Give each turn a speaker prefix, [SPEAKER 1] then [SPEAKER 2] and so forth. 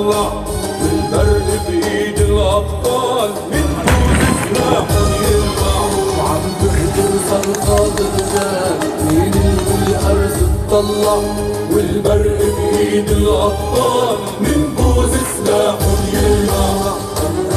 [SPEAKER 1] يطلع، والبرق بإيد الأبطال من بوز سلاح يلمع. وعم تهدر صرخات الرجال مين الأرز تطلع، والبرق بإيد الأبطال من بوز سلاح يلمع.